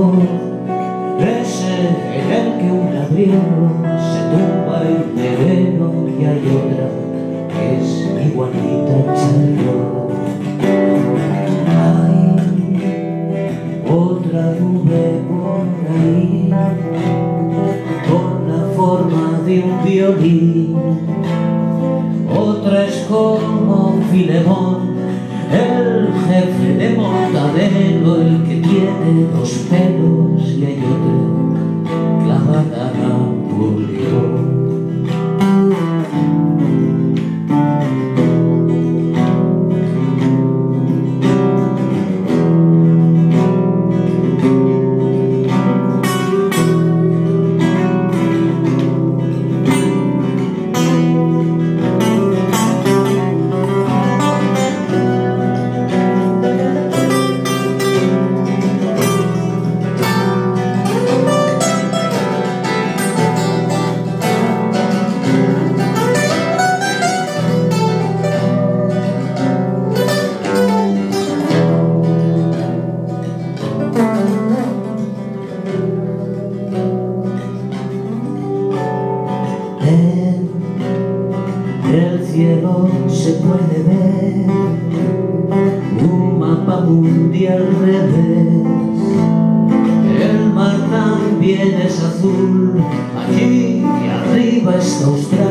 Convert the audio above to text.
amor ese en el que un ladrillo se tumba en terreno y hay otra que es igualita al cielo. Hay otra nube por ahí con la forma de un violín, otra es como Filemón, el jefe de Mortadelo, el que tiene dos pelos, y hay otra clavada a Napoleón. En el cielo se puede ver un mapa mundial al revés. El mar también es azul, allí arriba está Australia.